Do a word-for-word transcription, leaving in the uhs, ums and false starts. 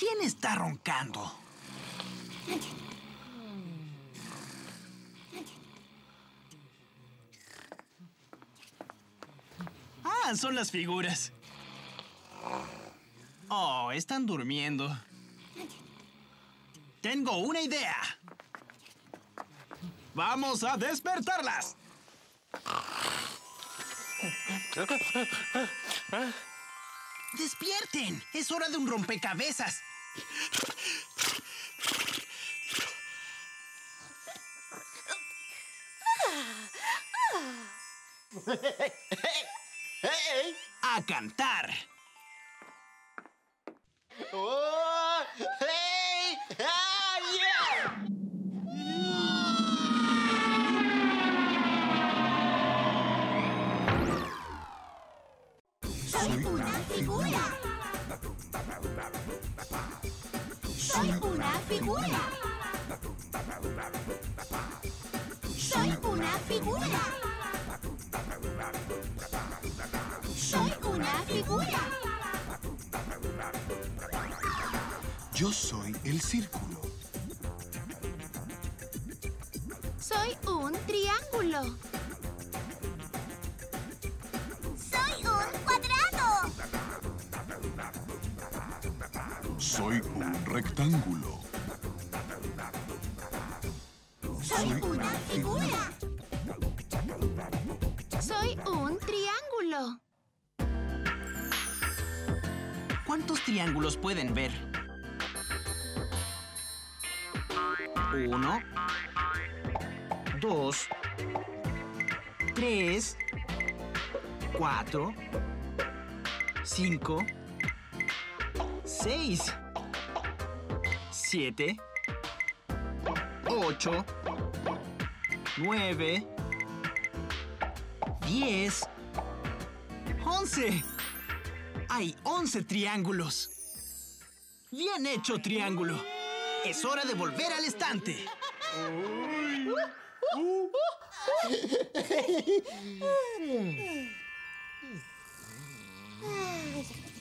¿Quién está roncando? Ah, son las figuras. Oh, están durmiendo. Tengo una idea. ¡Vamos a despertarlas! ¡Despierten! ¡Es hora de un rompecabezas! ¡A cantar! Oh, hey, ah, yeah. Soy una figura. Soy una figura. Soy una figura. Soy una figura. Yo soy el círculo. Soy un triángulo. Soy un cuadrado. Soy un rectángulo. Soy una figura. Soy un triángulo. ¿Cuántos triángulos pueden ver? Uno, dos, tres, cuatro, cinco, seis, siete, ocho, nueve, diez, once. Hay once triángulos. Bien hecho, triángulo. Es hora de volver al estante. Ay.